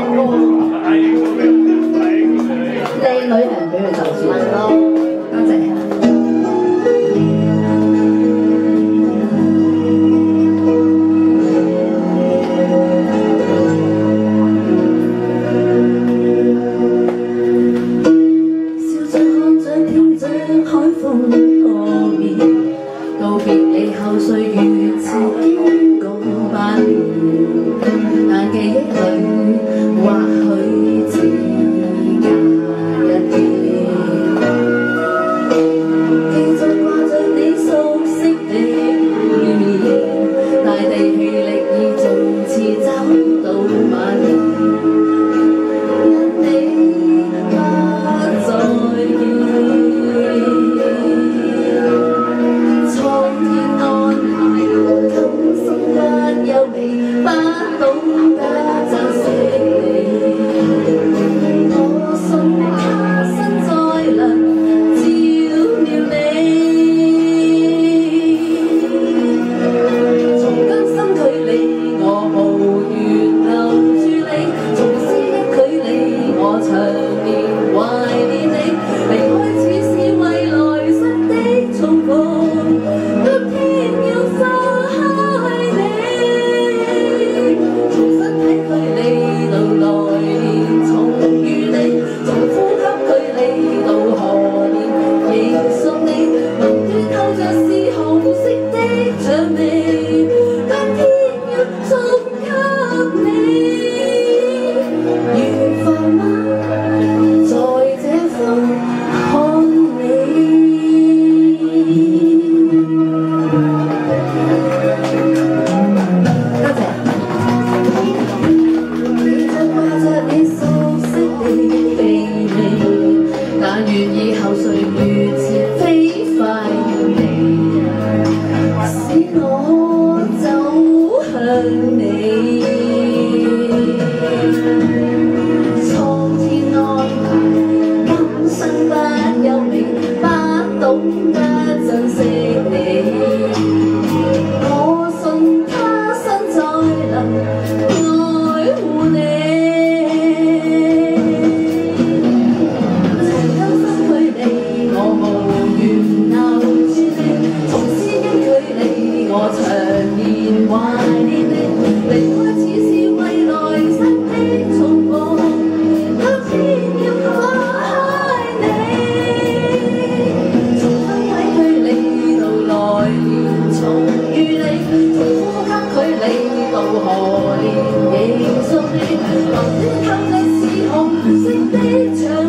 靚女係唔俾佢就住。係咯，多謝。笑着看着聽着海風破滅，告別你後歲月似經過8年，但記憶裏或許只隔一天，記着掛着你熟悉的臉，大地氣力已從此走到晚年，因你不再見。蒼天安排，今生不優美，不懂得珍惜你。我信他生再能照料你。從今生距離，我無緣留住你；從思憶距離，我長年懷念你。離開只是為來生的重逢。今天要放開你，重新睇距離到來年重遇你，從呼吸距離到何年仍屬你，雲端透着是紅色的薔薇，今天要送給你。緣分嗎？在這方看你。多謝。記着掛着你熟悉的氣味，但願以後歲月似飛快地，使我走向你。蒼天安排，今生不優美，不懂得珍惜你。我信他生再能愛護你。從今生距離，我無緣留住你；從思憶距離，我長年懷念你。離開只是為來生的重逢，今天要放開你。從分體距離到來年重遇你，從呼吸距離到何年仍屬你，雲端透着是紅色的薔